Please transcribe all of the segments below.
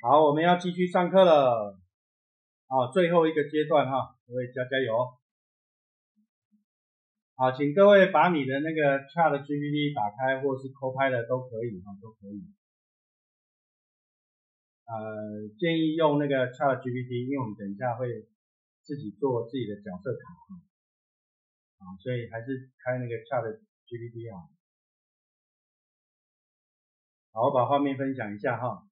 好，我们要继续上课了。好，最后一个阶段哈，各位加油。好，请各位把你的那个 ChatGPT 打开，或是 Copilot 都可以哈，都可以。建议用那个 ChatGPT，因为我们等一下会自己做自己的角色卡哈，所以还是开那个 ChatGPT 啊。好，我把画面分享一下哈。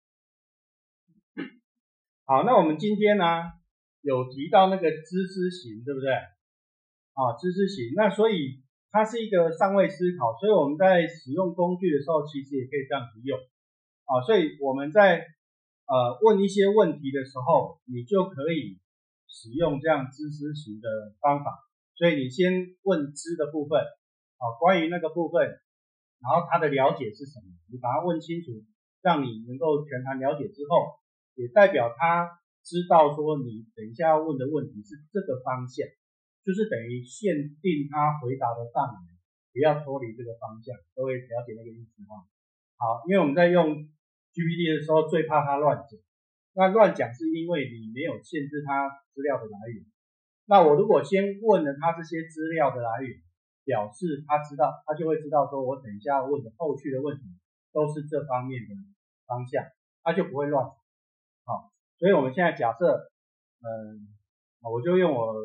好，那我们今天呢有提到那个知识型，对不对？知识型，那所以它是一个上位思考，所以我们在使用工具的时候，其实也可以这样子用。所以我们在问一些问题的时候，你就可以使用这样知识型的方法。所以你先问知的部分，关于那个部分，然后他的了解是什么，你把它问清楚，让你能够全盘了解之后，也代表他知道说你等一下要问的问题是这个方向，就是等于限定他回答的范围，不要脱离这个方向。各位了解那个意思吗？好，因为我们在用 GPT 的时候最怕他乱讲，那乱讲是因为你没有限制他资料的来源。那我如果先问了他这些资料的来源，表示他知道，他就会知道说我等一下问的后续的问题都是这方面的方向，他就不会乱讲。好，所以我们现在假设，我就用我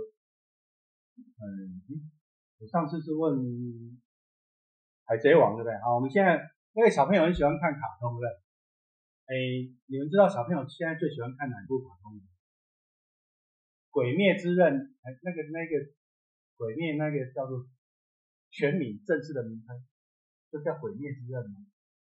上次是问海贼王，对不对？好，我们现在那个小朋友很喜欢看卡通，对不对？你们知道小朋友现在最喜欢看哪一部卡通吗？鬼灭之刃，那个鬼灭那个叫做全名正式的名称，就叫鬼灭之刃吗？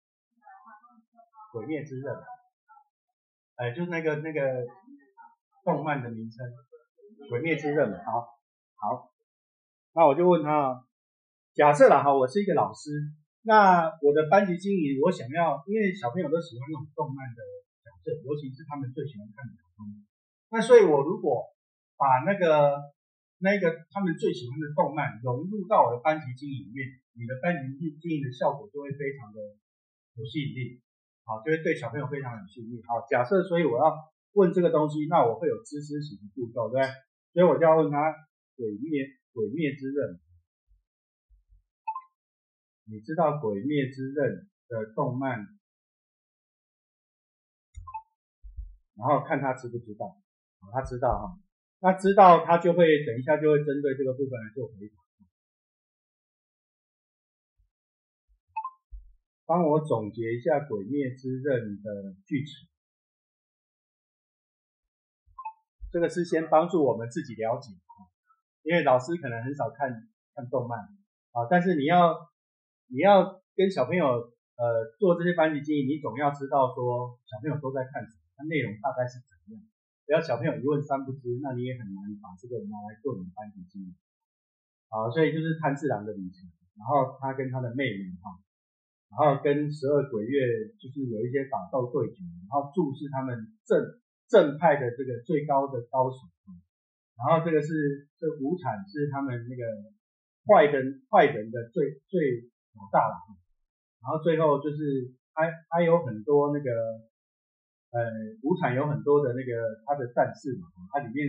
鬼灭之刃，就是那个动漫的名称，鬼灭之刃。好，那我就问他，假设啦哈，我是一个老师，那我的班级经理，我想要，因为小朋友都喜欢那种动漫的角色，尤其是他们最喜欢看的卡通，那所以我如果把那个他们最喜欢的动漫融入到我的班级经营里面，你的班级经营的效果就会非常的有吸引力，好，就会对小朋友非常有吸引力。好，假设所以我要问这个东西，那我会有知识型的步骤，对不对？所以我就要问他鬼灭之刃，你知道鬼灭之刃的动漫，然后看他知不知道。好，他知道哈。那知道他就会等一下就会针对这个部分来做回答。帮我总结一下《鬼灭之刃》的剧情。这个是先帮助我们自己了解，因为老师可能很少看动漫但是你要跟小朋友做这些班级经营，你总要知道说小朋友都在看什么，它内容大概是怎样。不要小朋友一问三不知，那你也很难把这个拿来做你的班级经营。好，所以就是炭治郎的旅程，然后他跟他的妹妹然后跟12鬼月就是有一些打斗对决，然后注视他们正派的这个最高的高手，然后这无惨是他们那个坏人的最老大了，然后最后就是他有很多那个无惨有很多的那个他的战士嘛，它里面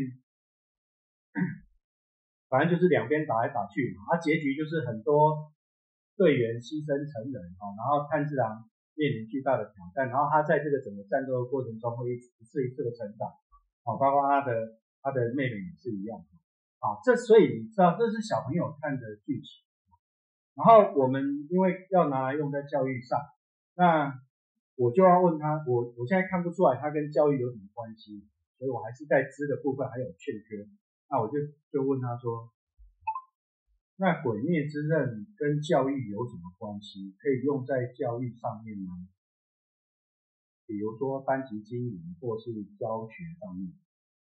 反正就是两边打来打去嘛，结局就是很多队员牺牲成人然后炭治郎面临巨大的挑战，然后他在这个整个战斗的过程中会一次一次的成长，包括他的妹妹也是一样所以你知道这是小朋友看的剧情，然后我们因为要拿来用在教育上，那我就要问他，我现在看不出来他跟教育有什么关系，所以我还是在知的部分还有欠缺，那我就问他说，那鬼灭之刃跟教育有什么关系？可以用在教育上面吗？比如说班级经营或是教学上面。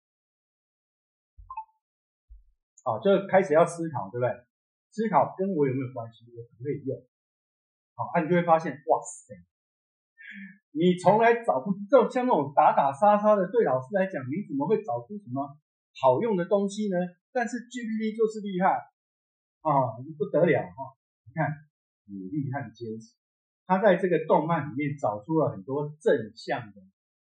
就开始要思考，对不对？思考跟我有没有关系，我可不可以用？你就会发现，哇塞，你从来找不到像那种打打杀杀的，对老师来讲，你怎么会找出什么好用的东西呢？但是 GPT 就是厉害不得了你看努力和坚持，他在这个动漫里面找出了很多正向的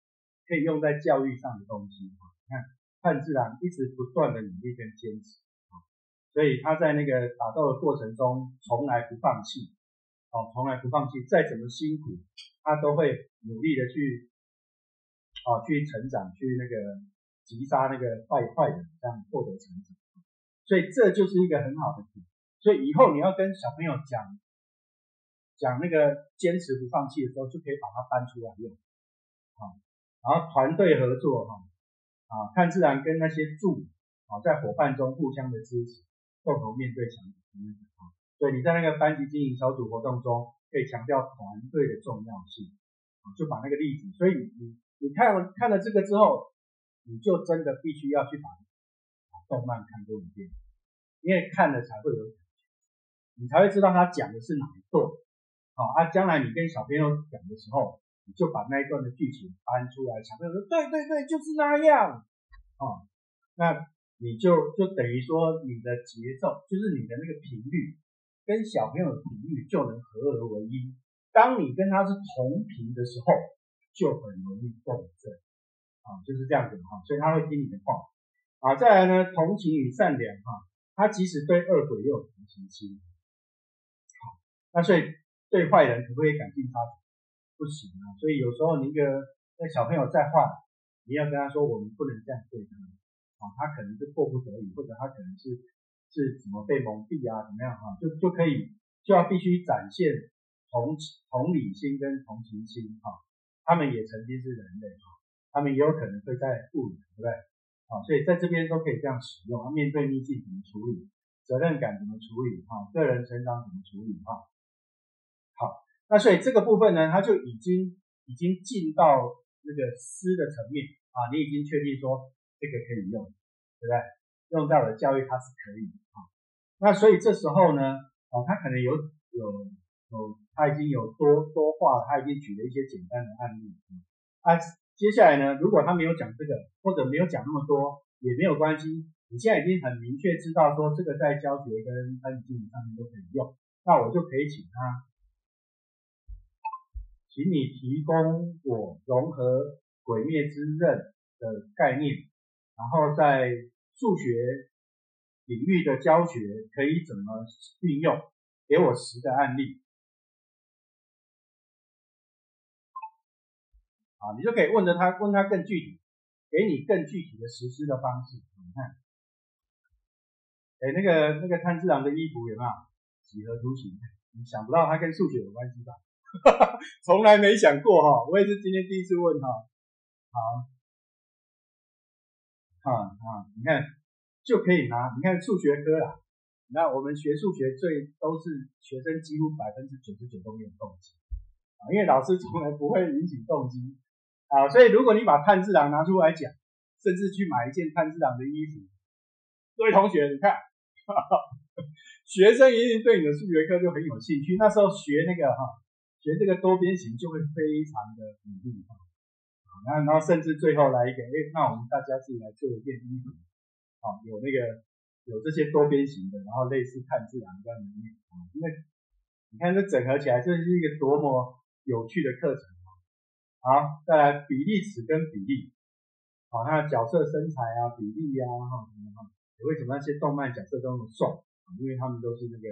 可以用在教育上的东西。你看炭治郎一直不断的努力跟坚持，所以他在那个打斗的过程中从来不放弃，从来不放弃，再怎么辛苦，他都会努力的去成长，去那个击杀那个坏人，这样获得成长。所以这就是一个很好的题。所以以后你要跟小朋友讲那个坚持不放弃的时候，就可以把它搬出来用。然后团队合作炭治郎跟那些助理在伙伴中互相的支持，共同面对强敌。所以你在那个班级经营小组活动中，可以强调团队的重要性，就把那个例子。所以你看了这个之后，你就真的必须要去把动漫看过一遍，因为看了才会有感觉，你才会知道他讲的是哪一段。将来你跟小朋友讲的时候，你就把那一段的剧情搬出来，小朋友说对对对，就是那样。那你就等于说你的节奏，就是你的那个频率跟小朋友的频率就能合而为一。当你跟他是同频的时候，就很容易共振。就是这样子。所以他会听你的话。再来呢，同情与善良。他即使对恶鬼也有同情心。那所以对坏人可不可以赶尽杀绝？不行啊。所以有时候那小朋友再坏，你要跟他说我们不能这样对他。他可能是迫不得已，或者他可能是怎么被蒙蔽怎么样就可以就要必须展现同理心跟同情心。他们也曾经是人类，他们也有可能会在误对不对？所以在这边都可以这样使用。面对逆境怎么处理，责任感怎么处理，个人成长怎么处理。好，那所以这个部分呢，它就已经进到那个诗的层面。你已经确定说这个可以用，对不对？用在我的教育它是可以的。那所以这时候呢，他可能他已经有多话，他已经举了一些简单的案例。接下来呢，如果他没有讲这个，或者没有讲那么多，也没有关系。你现在已经很明确知道说这个在教学跟班级经营上面都可以用，那我就可以请你提供我融合鬼灭之刃的概念，然后在数学领域的教学可以怎么运用，给我10个案例。你就可以问他更具体，给你更具体的实施的方式。你看，那个炭治郎的衣服有没有几何图形？你想不到它跟数学有关系吧？从来没想过我也是今天第一次问你看就可以拿，你看数学科啦，那我们学数学都是学生几乎99%都没有动机因为老师从来不会引起动机所以如果你把炭治郎拿出来讲，甚至去买一件炭治郎的衣服，各位同学你看学生一定对你的数学课就很有兴趣，那时候学这个多边形就会非常的努力然后甚至最后来一个那我们大家自己来做一件衣服有这些多边形的，然后类似炭治郎这样的衣服因为你看这整合起来，这是一个多么有趣的课程。好，再来比例尺跟比例那角色身材比例为什么那些动漫角色都那么瘦因为他们都是那个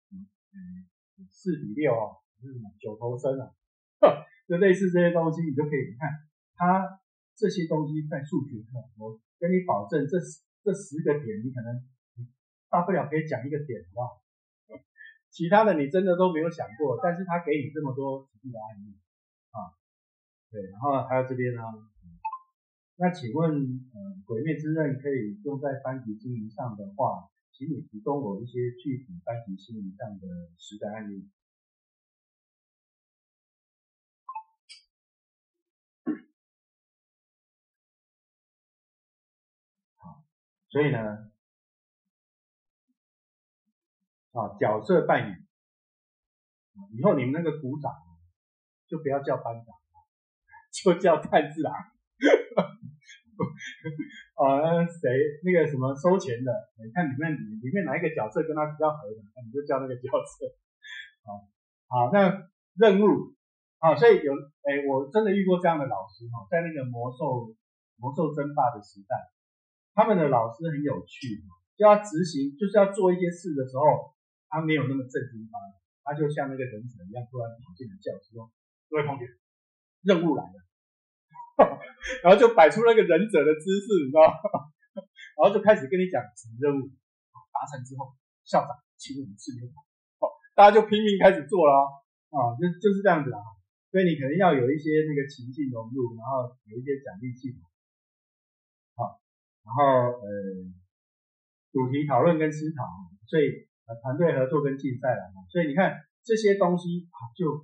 4:6是什么9头身就类似这些东西，你就可以看它这些东西在数学课，我跟你保证这10个点你可能大不了可以讲一个点好不好？其他的你真的都没有想过，但是他给你这么多实际的案例对，然后还有这边那请问鬼灭之刃可以用在班级经营上的话，请你提供我一些具体班级经营上的实战案例。所以呢角色扮演以后你们那个股长就不要叫班长就叫炭治郎谁那个什么收钱的，你看里面哪一个角色跟他比较合的，你就叫那个角色好，那任务所以我真的遇过这样的老师在那个魔兽争霸的时代，他们的老师很有趣，就要执行，就是要做一些事的时候，他没有那么正经八百，他就像那个忍者一样，突然跑进了教室说：“各位同学，任务来了。”然后就摆出那个忍者的姿势，你知道吗？然后就开始跟你讲什么任务达成之后，校长请我们吃牛排，大家就拼命开始做了就是这样子啦。所以你可能要有一些那个情境融入，然后有一些奖励系统，然后主题讨论跟思考，所以团队合作跟竞赛啦，所以你看这些东西就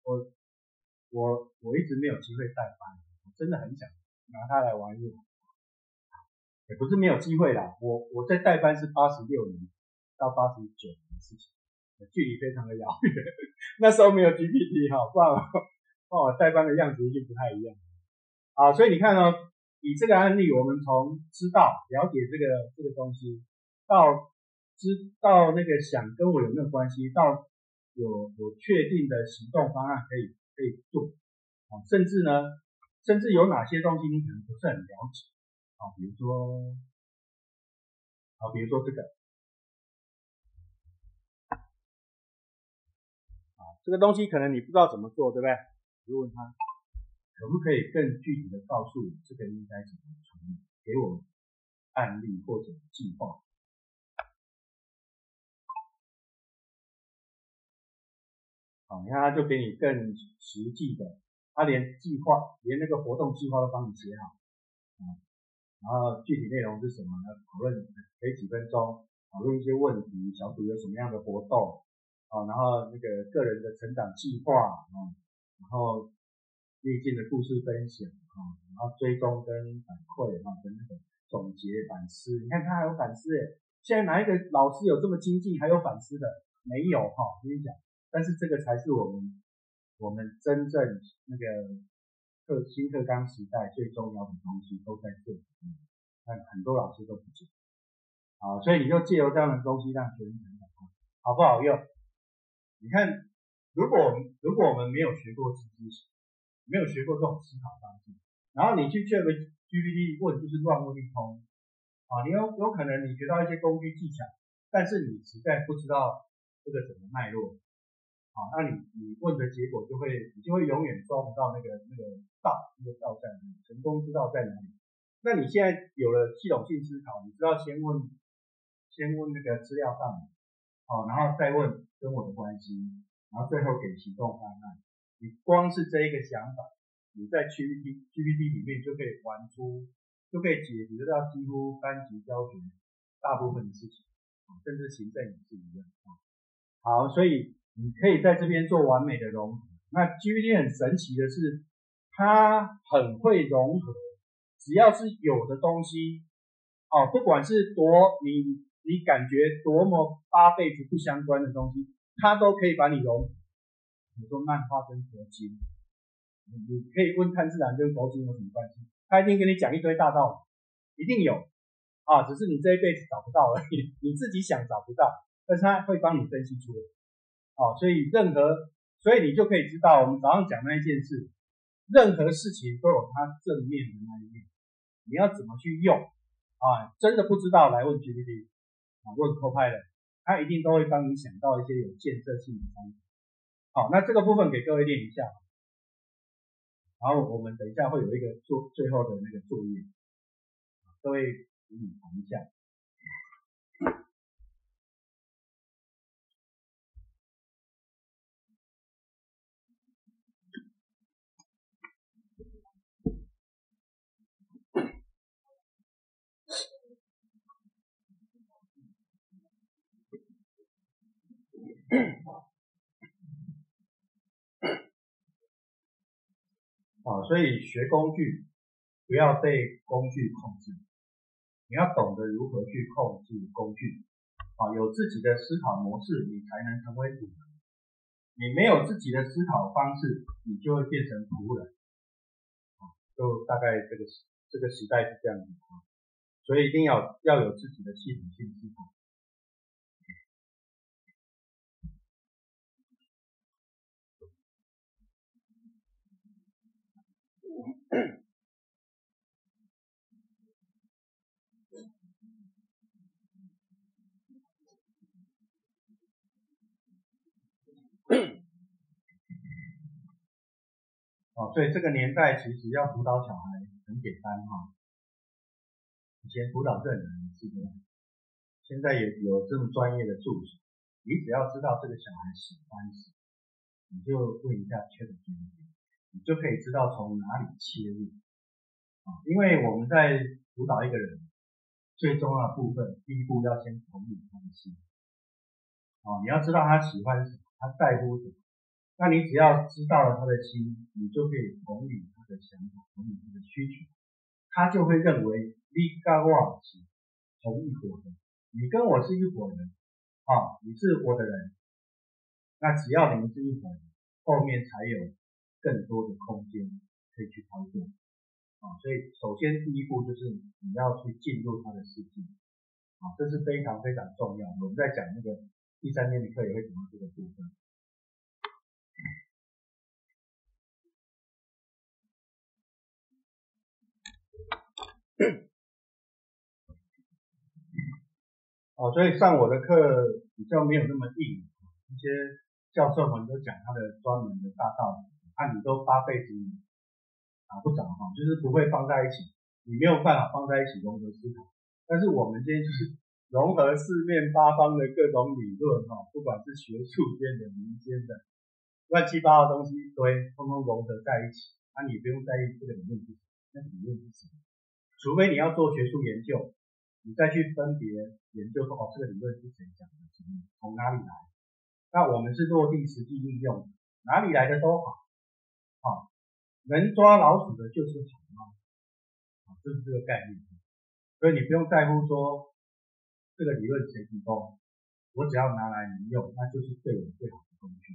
我一直没有机会带班，我真的很想拿它来玩一玩，也不是没有机会啦，我在带班是86年到89年的事情，距离非常的遥远，那时候没有 GPT 不然带班的样子一定不太一样所以你看以这个案例，我们从知道了解这个东西，到知道那个想跟我有没有关系，到有确定的行动方案可以做甚至有哪些东西你可能不是很了解比如说这个这个东西可能你不知道怎么做，对不对？就问他可不可以更具体的告诉我这个应该怎么处理，给我案例或者计划。你看他就给你更实际的，他连那个活动计划都帮你写好然后具体内容是什么呢？讨论可以几分钟，讨论一些问题，小组有什么样的活动然后那个个人的成长计划然后历境的故事分享然后追踪跟反馈跟那个总结反思，你看他还有反思现在哪一个老师有这么精进还有反思的？没有我跟你讲，但是这个才是我们真正那个新课纲时代最重要的东西都在这里面，但很多老师都不知道所以你就借由这样的东西让学生成长好不好用？你看如果我们没有学过知识型，没有学过这种思考方式，然后你去 GPT 问就是乱问一通你有可能你学到一些工具技巧，但是你实在不知道这个怎么脉络那你问的结果你就会永远抓不到那个道在哪里，成功之道在哪里？那你现在有了系统性思考，你知道先问那个资料上然后再问跟我的关系，然后最后给行动方案。你光是这一个想法，你在 GPT 里面就可以解决到几乎班级教学大部分的事情甚至行政也是一样好，所以你可以在这边做完美的融合。那 GPT 很神奇的是，它很会融合，只要是有的东西不管是你感觉多么8辈子不相关的东西，它都可以把你融合。比如说漫画跟佛经，你可以问炭治郎跟佛经有什么关系，他一定跟你讲一堆大道理，一定有只是你这一辈子找不到而已，你自己想找不到，但是他会帮你分析出来所以你就可以知道我们早上讲那一件事，任何事情都有它正面的那一面，你要怎么去用真的不知道来问 GPT 问 Copilot， 他一定都会帮你想到一些有建设性的方法。好，那这个部分给各位练一下，然后我们等一下会有一个最后的那个作业，各位请你谈一下。所以学工具不要被工具控制，你要懂得如何去控制工具有自己的思考模式，你才能成为主人。你没有自己的思考方式，你就会变成仆人就大概这个时代是这样子所以一定要有自己的系统性思考。 所以这个年代其实要辅导小孩很简单以前辅导是很难的事情，现在也有这种专业的助手，你只要知道这个小孩喜欢什么，你就问一下ChatGPT，你就可以知道从哪里切入因为我们在辅导一个人最重要的部分，第一步要先同理他的心你要知道他喜欢什么，他在乎什么，那你只要知道了他的心，你就可以同理他的想法，同理他的需求，他就会认为你跟我是同一伙人，你跟我是一伙人你是我的人，那只要你们是一伙人，后面才有更多的空间可以去操作所以首先第一步就是你要去进入他的世界这是非常非常重要的。我们在讲那个第3天的课也会讲到这个部分。所以上我的课比较没有那么硬，一些教授们都讲他的专门的大道理，你都8辈子打不着就是不会放在一起，你没有办法放在一起融合思考。但是我们今天就是融合四面八方的各种理论不管是学术间的、民间的，乱七八糟的东西一堆，通通融合在一起你不用在意这个理论是什么，那个理论是什么，除非你要做学术研究，你再去分别研究说这个理论是谁讲的，从哪里来。那我们是落地实际应用，哪里来的都好能抓老鼠的就是好猫就是这个概念。所以你不用在乎说这个理论谁提供，我只要拿来能用，那就是对我最好的工具。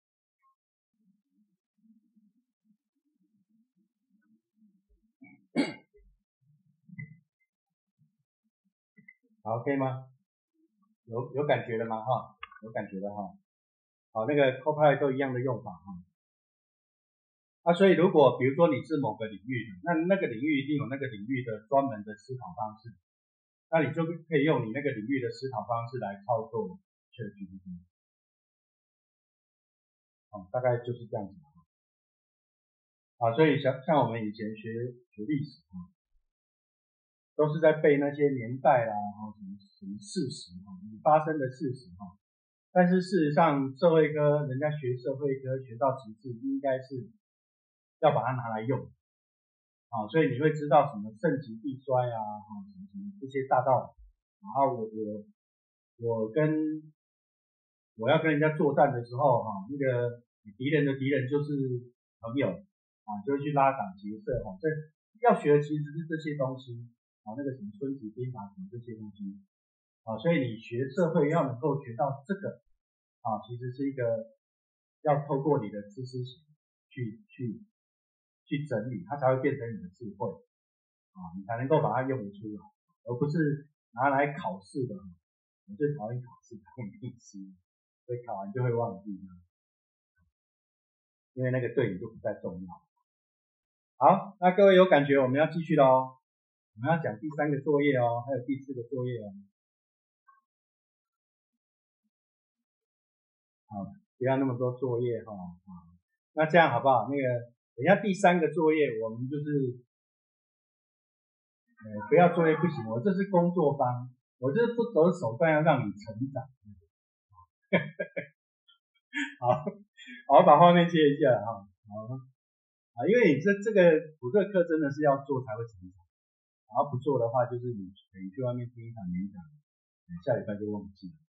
好 OK 吗？有感觉了吗有感觉了好，那个 Copilot 都一样的用法所以如果比如说你是某个领域的，那个领域一定有那个领域的专门的思考方式，那你就可以用你那个领域的思考方式来操作 ChatGPT 大概就是这样子所以像我们以前学历史都是在背那些年代啦什么事实已发生的事实但是事实上社会科人家学社会科学到极致，应该是要把它拿来用所以你会知道什么盛极必衰什么这些大道理。然后我要跟人家作战的时候那个敌人的敌人就是朋友就会去拉党结社这要学的其实是这些东西那个什么孙子兵法什么这些东西所以你学社会要能够学到这个其实是一个要透过你的知识型去整理，它才会变成你的智慧你才能够把它用得出来，而不是拿来考试的。我最讨厌考试这种东西，所以考完就会忘记因为那个对你就不再重要。好，那各位有感觉，我们要继续咯，我们要讲第3个作业还有第4个作业不要那么多作业那这样好不好？那个等一下第3个作业我们就是不要作业不行，我这是工作坊，我这是不择手段要让你成长好，把画面切一下因为你这个补这个课真的是要做才会成长，然后不做的话就是你去外面听一场演讲，下礼拜就忘记了